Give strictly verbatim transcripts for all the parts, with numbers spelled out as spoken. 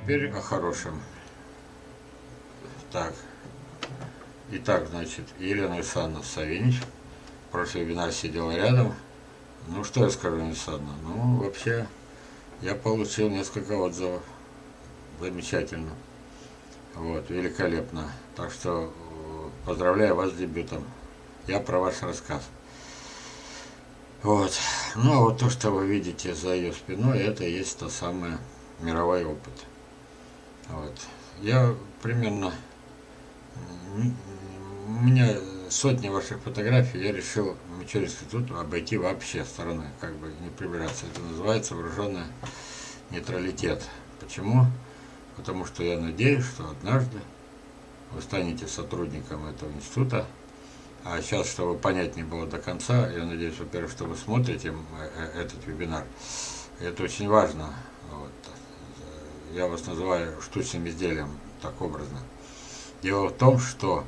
Теперь о хорошем. Так. Итак, значит, Елена Александровна Савинич. Прошлый вебинар сидела рядом. Ну, что я скажу, Александровна? Ну, вообще, я получил несколько отзывов. Замечательно. Вот, великолепно. Так что поздравляю вас с дебютом. Я про ваш рассказ. Вот. Ну, а вот то, что вы видите за ее спиной, это и есть то самое мировой опыт. Вот. Я примерно... У меня сотни ваших фотографий, я решил Мичуринский институт обойти вообще стороной, как бы не приближаться. Это называется вооруженный нейтралитет. Почему? Потому что я надеюсь, что однажды вы станете сотрудником этого института. А сейчас, чтобы понять не было до конца, я надеюсь, во-первых, что вы смотрите этот вебинар. Это очень важно. Вот. Я вас называю штучным изделием, так образно. Дело в том, что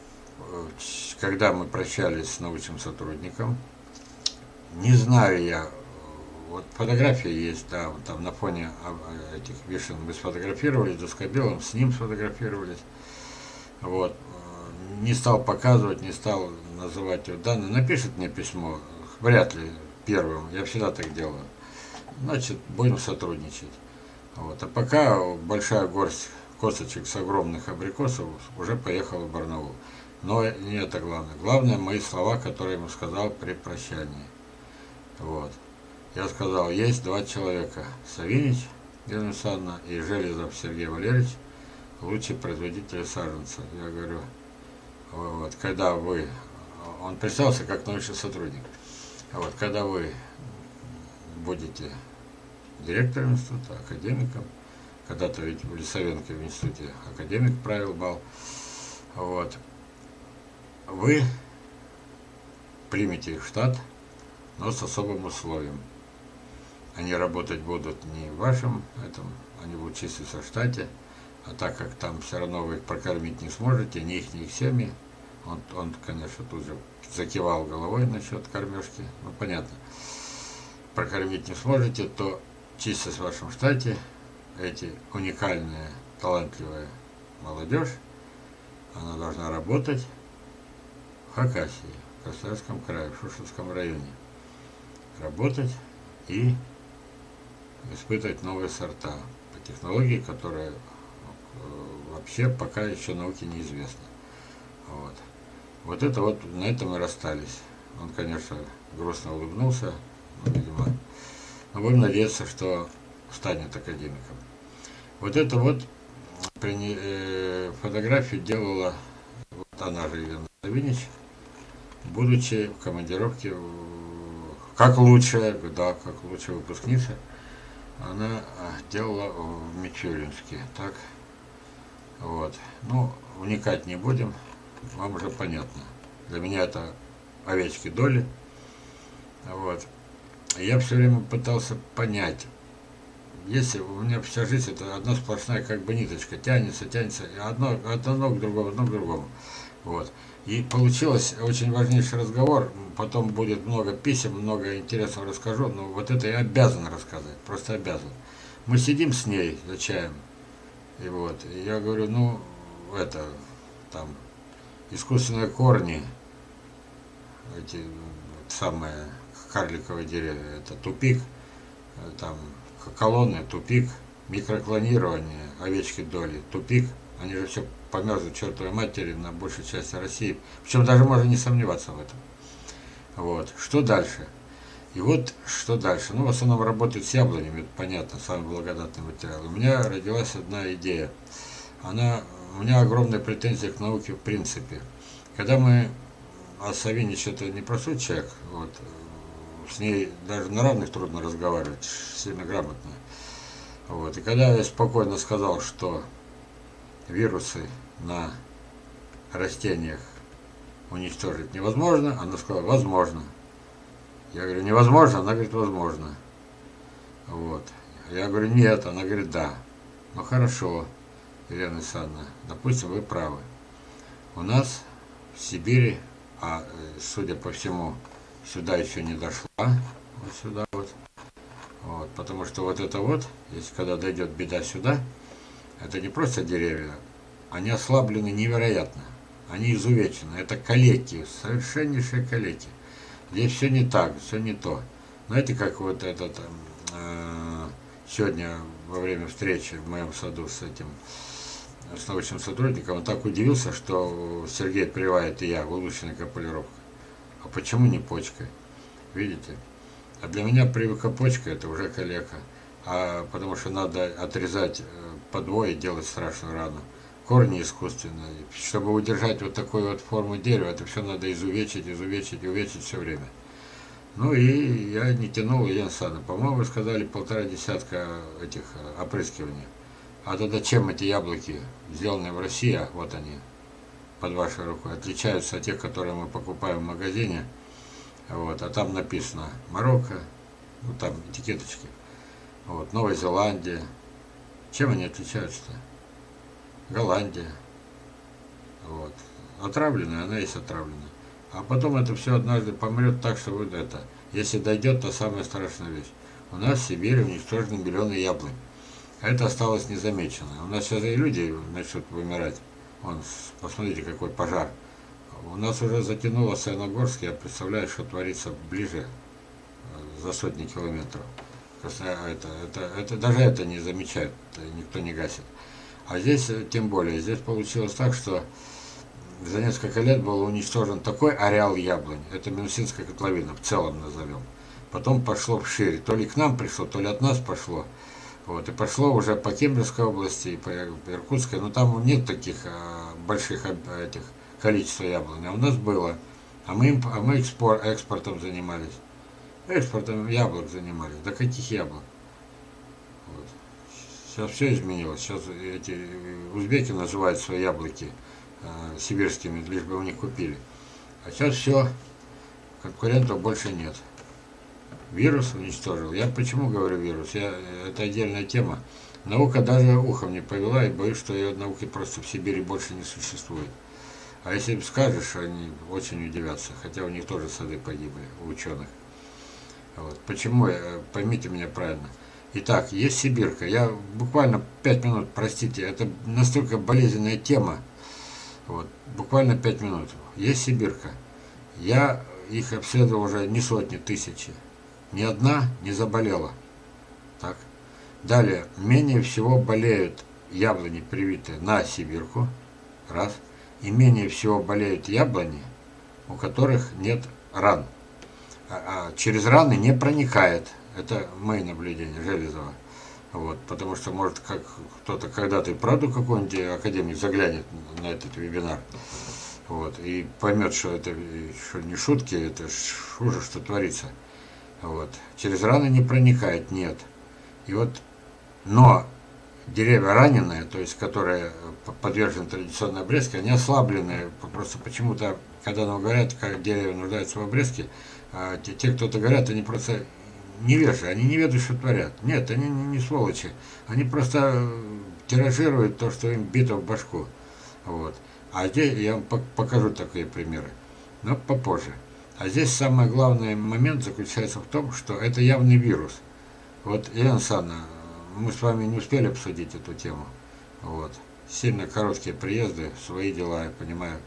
когда мы прощались с научным сотрудником, не знаю я, вот фотография есть, да, вот там на фоне этих вишен мы сфотографировались, доскобелом, с ним сфотографировались, вот, не стал показывать, не стал называть его данные, напишет мне письмо, вряд ли первым, я всегда так делаю, значит, будем сотрудничать, вот, а пока большая горсть косточек с огромных абрикосов уже поехала в Барнаул. Но не это главное. Главное мои слова, которые я ему сказал при прощании. Вот. Я сказал, есть два человека. Савинич Елена Александровна и Железов Сергей Валерьевич, лучший производитель саженцев. Я говорю, вот, когда вы... Он представился как научный сотрудник. Вот, когда вы будете директором института, академиком, когда-то ведь в Лисовенко в институте академик правил бал, вот, вы примете их в штат, но с особым условием. Они работать будут не в вашем этом, они будут числиться в штате, а так как там все равно вы их прокормить не сможете, ни их, ни их семьи, он, он, конечно, тут же закивал головой насчет кормежки, ну, понятно, прокормить не сможете, то числясь в вашем штате, эти уникальные, талантливая молодежь, она должна работать в Хакасии, в Красноярском крае, в Шушенском районе. Работать и испытывать новые сорта по технологии, которая вообще пока еще науке неизвестна. Вот. Вот это вот, на этом мы расстались. Он, конечно, грустно улыбнулся, но, видимо, но будем надеяться, что станет академиком. Вот это вот фотографию делала вот она же, Елена Савинич, будучи в командировке, как лучшая, да, как лучшая выпускница, она делала в Мичуринске, так, вот, ну, вникать не будем, вам уже понятно, для меня это овечки доли, вот, я все время пытался понять, если у меня вся жизнь это одна сплошная как бы ниточка, тянется, тянется, одно, одно к другому, одно к другому. Вот. И получилось очень важнейший разговор, потом будет много писем, много интересного расскажу, но вот это я обязан рассказать, просто обязан. Мы сидим с ней за чаем, и вот, и я говорю, ну, это, там, искусственные корни, эти самые карликовые деревья, это тупик, там, колонны, тупик, микроклонирование, овечки доли, тупик, они же все померзли чертовой матери на большей части России, причем даже можно не сомневаться в этом. Вот, что дальше? И вот, что дальше? Ну, в основном работают с яблонями, это понятно, самый благодатный материал. У меня родилась одна идея, она, у меня огромная претензия к науке в принципе. Когда мы, а Савинич это непростой человек, вот, с ней даже на равных трудно разговаривать, сильно грамотно. Вот. И когда я спокойно сказал, что вирусы на растениях уничтожить невозможно, она сказала, возможно. Я говорю, невозможно, она говорит, возможно. Вот. Я говорю, нет, она говорит, да. Ну хорошо, Елена Александровна, допустим, вы правы. У нас в Сибири, а судя по всему, сюда еще не дошла, вот сюда вот, вот, потому что вот это вот, если когда дойдет беда сюда, Это не просто деревья, они ослаблены невероятно. Они изувечены. Это калеки, совершеннейшие калеки. Здесь все не так, все не то. Знаете, как вот этот э, сегодня во время встречи в моем саду с этим, с научным сотрудником, он так удивился, что Сергей привает и я, улучшенная полировка. А почему не почкой? Видите? А для меня прививка почкой это уже калека. А потому что надо отрезать подвой и делать страшную рану. Корни искусственные. Чтобы удержать вот такую вот форму дерева, это все надо изувечить, изувечить, увечить все время. Ну и я не тянул Елена Александровна. По-моему, вы сказали полтора десятка этих опрыскиваний. А тогда чем эти яблоки, сделанные в России, вот они, под вашей рукой, отличаются от тех, которые мы покупаем в магазине? Вот, а там написано Марокко, ну там этикеточки. Вот, Новая Зеландия. Чем они отличаются-то? Голландия. Вот. Отравленная, она есть отравленная. А потом это все однажды помрет так, что вот это. Если дойдет, то самая страшная вещь. У нас в Сибири уничтожены миллионы яблонь. А это осталось незамечено. У нас сейчас и люди начнут вымирать. Вон, посмотрите, какой пожар. У нас уже затянуло Саяногорск, я представляю, что творится ближе, за сотни километров. Это, это, это, даже это не замечают, никто не гасит. А здесь, тем более, здесь получилось так, что за несколько лет был уничтожен такой ареал яблонь, это Минусинская котловина, в целом назовем. Потом пошло вшире, то ли к нам пришло, то ли от нас пошло. Вот, и пошло уже по Кемеровской области, и по Иркутской, но там нет таких а, больших этих, количества яблонь, а у нас было. А мы, а мы экспор, экспортом занимались. Экспортом яблок занимались. Да каких яблок? Вот. Сейчас все изменилось. Сейчас эти узбеки называют свои яблоки э, сибирскими, лишь бы у них купили. А сейчас все, конкурентов больше нет. Вирус уничтожил. Я почему говорю вирус? Я, это отдельная тема. Наука даже ухом не повела, и боюсь, что ее науки просто в Сибири больше не существует. А если им скажешь, они очень удивятся, хотя у них тоже сады погибли, у ученых. Вот. Почему? Поймите меня правильно. Итак, есть сибирка. Я буквально пять минут, простите, это настолько болезненная тема. Вот. Буквально пять минут. Есть сибирка. Я их обследовал уже не сотни, тысячи. Ни одна не заболела. Так. Далее, менее всего болеют яблони, привитые на сибирку. Раз. И менее всего болеют яблони, у которых нет ран. А, а через раны не проникает. Это мои наблюдения, Железова. Вот, потому что, может, как кто-то когда-то и правду какой-нибудь академик заглянет на этот вебинар. Вот, и поймет, что это что не шутки, это ужас, что творится. Вот. Через раны не проникает, нет. И вот, но деревья раненые, то есть которые подвержены традиционной обрезке, они ослабленные. Просто почему-то, когда нам говорят, как деревья нуждаются в обрезке, те, те кто-то говорят, они просто невежи, они не ведают, что творят. Нет, они не, не сволочи. Они просто тиражируют то, что им бито в башку. Вот. А здесь я вам покажу такие примеры, но попозже. А здесь самый главный момент заключается в том, что это явный вирус. Вот, Елена Александровна, мы с вами не успели обсудить эту тему. Вот. Сильно короткие приезды, свои дела, я понимаю,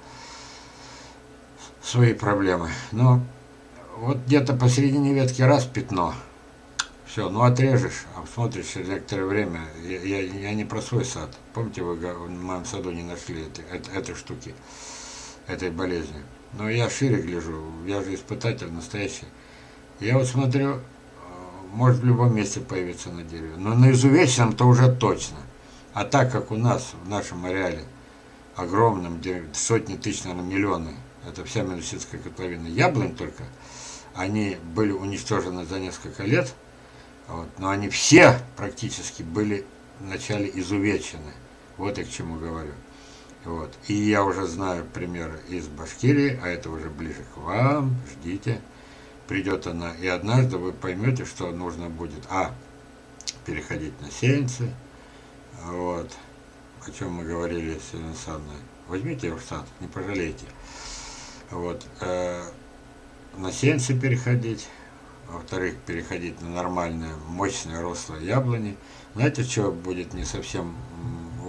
свои проблемы. Но вот где-то посередине ветки раз пятно. Все, ну отрежешь, а смотришь через некоторое время. Я, я, я не про свой сад. Помните, вы в моем саду не нашли этой, этой, этой штуки, этой болезни. Но я шире гляжу, я же испытатель настоящий. Я вот смотрю, может в любом месте появиться на дереве. Но на изувеченном-то уже точно. А так как у нас в нашем ареале огромном, где сотни тысяч, наверное, миллионы, это вся Минусинская котловина, яблонь только, они были уничтожены за несколько лет, вот, но они все практически были вначале изувечены. Вот я к чему говорю. Вот. И я уже знаю примеры из Башкирии, а это уже ближе к вам, ждите. Придет она, и однажды вы поймете, что нужно будет, а, переходить на сеянцы, вот, о чем мы говорили с Еленой Александровной. Возьмите его в сад, не пожалейте. Вот, э, на сеянцы переходить, во-вторых, переходить на нормальные, мощные, рослые яблони. Знаете, что будет не совсем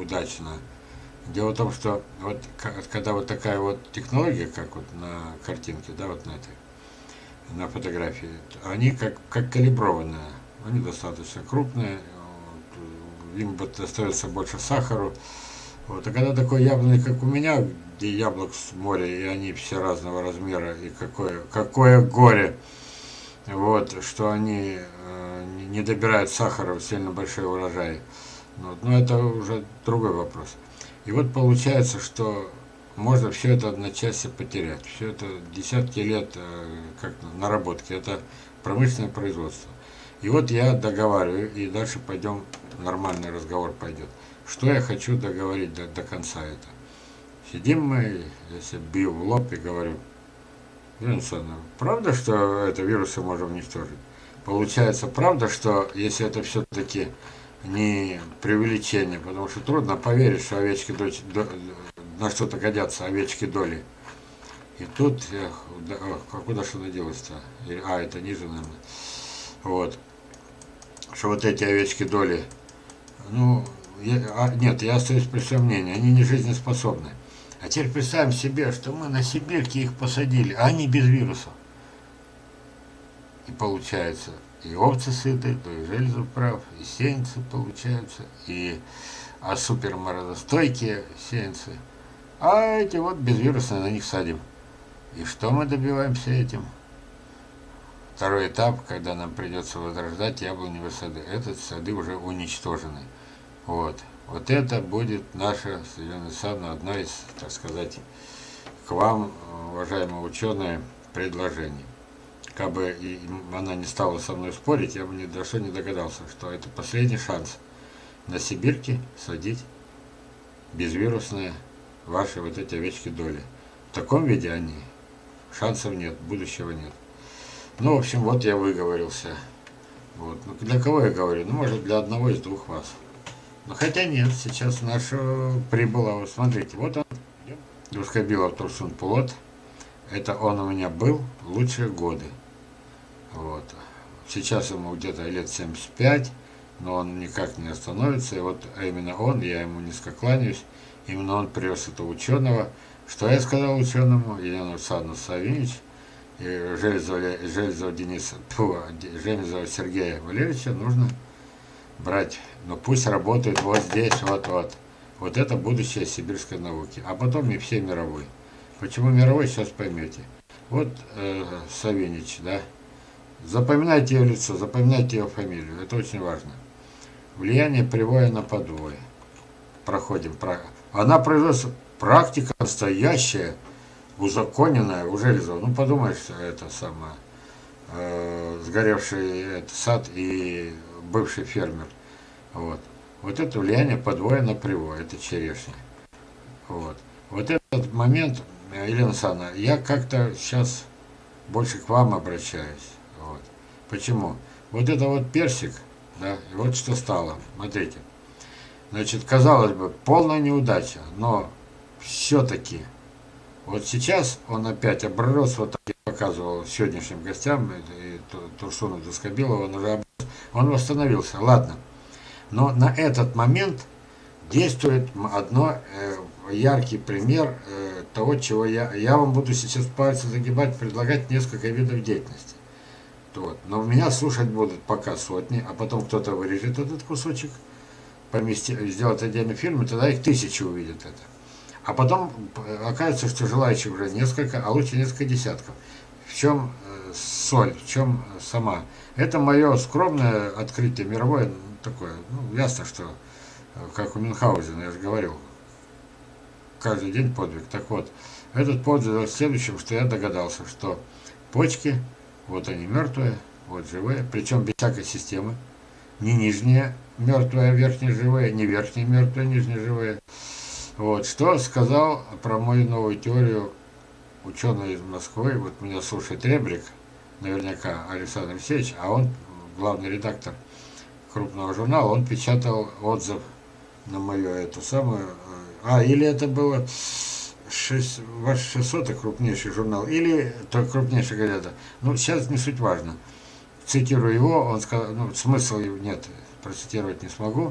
удачно. Дело в том, что вот когда вот такая вот технология, как вот на картинке, да, вот на этой, на фотографии, они как, как калиброванные, они достаточно крупные, вот, им остается больше сахару. Вот, а когда такой яблони, как у меня, где яблок с моря, и они все разного размера, и какое, какое горе, вот, что они э, не добирают сахара в сильно большой урожай. Вот, но это уже другой вопрос. И вот получается, что можно все это одночасье потерять. Все это десятки лет э, как наработки. Это промышленное производство. И вот я договариваю, и дальше пойдем, нормальный разговор пойдет. Что я хочу договорить до, до конца это. Сидим мы, я себе бью в лоб и говорю: Елена Александровна, правда, что это вирусы можно уничтожить? Получается, правда, что если это все-таки не преувеличение, потому что трудно поверить, что овечки дочь, до, на что-то годятся овечки доли. И тут, я, да, а куда что наделось-то? А, это ниже, наверное. Вот. Что вот эти овечки доли, ну, я, а, нет, я остаюсь при своем мнении, они не жизнеспособны. А теперь представим себе, что мы на Сибирке их посадили, а они без вирусов. И получается, и овцы сыты, то и железо прав, и сеянцы получаются, и а суперморозостойкие сеянцы. А эти вот безвирусные на них садим. И что мы добиваемся этим? Второй этап, когда нам придется возрождать яблоневые сады. Этот сады уже уничтожены. Вот. Вот это будет наша, Елена Александровна, одна из, так сказать, к вам, уважаемые ученые, предложений. Как бы и она не стала со мной спорить, я бы ни до что не догадался, что это последний шанс на Сибирке садить безвирусные ваши вот эти овечки доли. В таком виде они, шансов нет, будущего нет. Ну, в общем, вот я выговорился. Вот. Ну, для кого я говорю? Ну, может, для одного из двух вас. Ну, хотя нет, сейчас наша прибыла, вот смотрите, вот он, Душкобилов Турсун Пулот. Это он у меня был лучшие годы. Вот. Сейчас ему где-то лет семьдесят пять, но он никак не остановится. И вот именно он, я ему низко кланяюсь, именно он привез этого ученого. Что я сказал ученому? Елена Александровна Савинич и Железова, Железова Дениса, тьфу, Железова Сергея Валерьевича нужно брать. Но пусть работает вот здесь, вот-вот. Вот это будущее сибирской науки. А потом и все мировой. Почему мировой, сейчас поймете. Вот э, Савинич, да. Запоминайте ее лицо, запоминайте ее фамилию. Это очень важно. Влияние привоя на подвой. Проходим. Про... Она производится практика настоящая, узаконенная у Железова. Ну, подумаешь, это самое, э, сгоревший это, сад и бывший фермер. Вот. Вот это влияние подвоя на привой. Это черешня. Вот. Вот этот момент, Елена Александровна, я как-то сейчас больше к вам обращаюсь. Вот. Почему? Вот это вот персик, да, и вот что стало. Смотрите. Значит, казалось бы, полная неудача, но все-таки вот сейчас он опять оброс, вот так я показывал сегодняшним гостям, и Турсуну Душкобилову, он уже оброс, он восстановился, ладно. Но на этот момент действует одно э, яркий пример э, того, чего я, я вам буду сейчас пальцы загибать, предлагать несколько видов деятельности. Вот. Но меня слушать будут пока сотни, а потом кто-то вырежет этот кусочек, помести, сделать отдельный фильм, и тогда их тысячи увидят это. А потом окажется, что желающих уже несколько, а лучше несколько десятков. В чем э, соль, в чем сама? Это мое скромное открытие мировое, такое, ну, ясно, что, как у Мюнхгаузена, я же говорил, каждый день подвиг. Так вот, этот подвиг в следующем, что я догадался, что почки, вот они мертвые, вот живые, причем без всякой системы, не нижние мертвые, а верхние живые, не верхние мертвые, нижние живые. Вот, что сказал про мою новую теорию ученый из Москвы, вот меня слушает Ребрик, наверняка Александр Алексеевич, а он главный редактор крупного журнала, он печатал отзыв на мое это самое, а, или это было шесть, ваш шестьсот, крупнейший журнал, или то крупнейшая газета. Ну, сейчас не суть важно. Цитирую его, он сказал, ну, смысла нет, процитировать не смогу.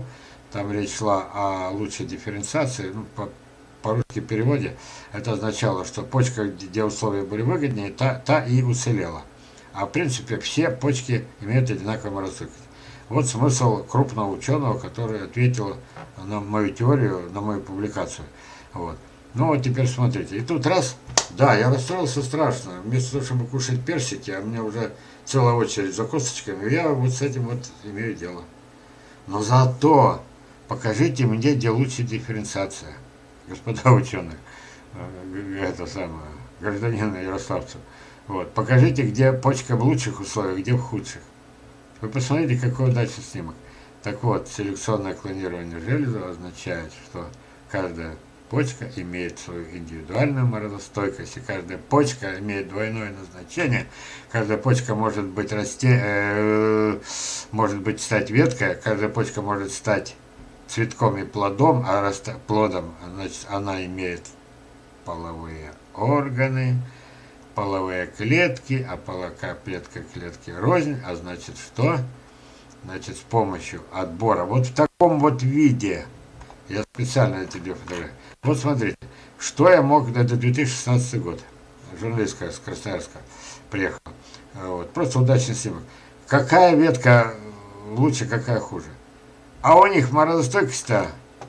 там речь шла о лучшей дифференциации, ну, по, по-русски переводе это означало, что почка, где условия были выгоднее, та, та и уцелела. А в принципе все почки имеют одинаковую морозостойкость. Вот смысл крупного ученого, который ответил на мою теорию, на мою публикацию. Вот. Ну вот теперь смотрите. И тут раз, да, я расстроился страшно. Вместо того, чтобы кушать персики, а у меня уже целая очередь за косточками, я вот с этим вот имею дело. Но зато покажите мне, где лучше дифференциация, господа ученые, это самое, гражданин ярославцев. Вот. Покажите, где почка в лучших условиях, где в худших. Вы посмотрите, какой дальше снимок. Так вот, селекционное клонирование железа означает, что каждая почка имеет свою индивидуальную морозостойкость, и каждая почка имеет двойное назначение. Каждая почка может быть расте, э, может быть стать веткой, каждая почка может стать цветком и плодом, а раста, плодом, значит, она имеет половые органы, половые клетки, а полока клетка клетки рознь, а значит что? Значит, с помощью отбора. Вот в таком вот виде, я специально эти две фотографии. Вот смотрите, что я мог, это две тысячи шестнадцатый год, журналистка с Красноярска приехала. Вот, просто удачный снимок. Какая ветка лучше, какая хуже? А у них морозостойкость-то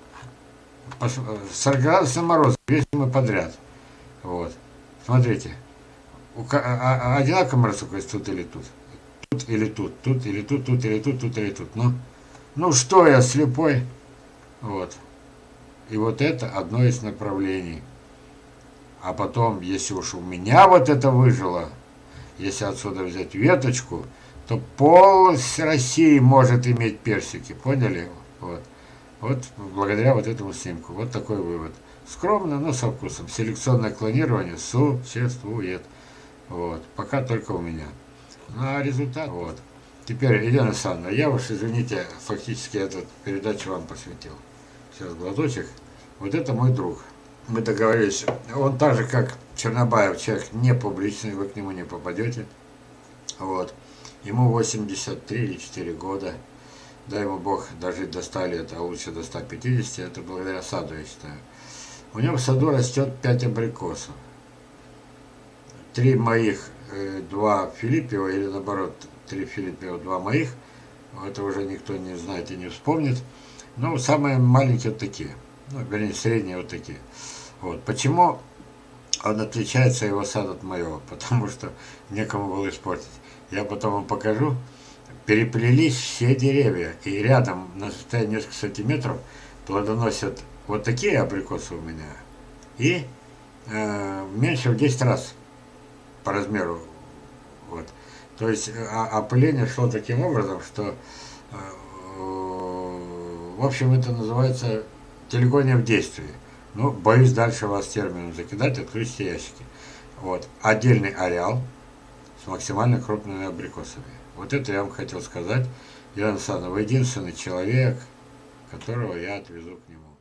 сорок градусов мороза, весь мы подряд. Вот, смотрите. Одинаковая морозостойкость тут или тут? Тут или тут, тут или тут, тут или тут, тут или тут. Ну, ну что я слепой? Вот. И вот это одно из направлений. А потом, если уж у меня вот это выжило, если отсюда взять веточку, то полость России может иметь персики. Поняли? Вот. Вот благодаря вот этому снимку. Вот такой вывод. Скромно, но со вкусом. Селекционное клонирование существует. Вот. Пока только у меня. Ну а результат, вот. Теперь, Елена Александровна, я уж, извините, фактически эту передачу вам посвятил. Сейчас глазочек. Вот это мой друг. Мы договорились. Он так же, как Чернобаев, человек не публичный, вы к нему не попадете. Вот. Ему восемьдесят три или четыре года. Дай ему Бог дожить до ста лет, а лучше до ста пятидесяти. Это благодаря саду, я считаю. У него в саду растет пять абрикосов. Три моих, э, два Филиппева, или наоборот, три Филиппева, два моих. Это уже никто не знает и не вспомнит. Ну, самые маленькие вот такие. Ну, вернее, средние вот такие. Вот. Почему он отличается, его сад, от моего? Потому что некому было испортить. Я потом вам покажу. Переплелись все деревья. И рядом, на расстоянии несколько сантиметров, плодоносят вот такие абрикосы у меня. И э, меньше в десять раз по размеру. Вот. То есть а, опыление шло таким образом, что э, в общем это называется телегония в действии. Ну, боюсь дальше вас термином закидать, откройте ящики. Вот. Отдельный ареал с максимально крупными абрикосами. Вот это я вам хотел сказать. Елена Александровна, вы единственный человек, которого я отвезу к нему.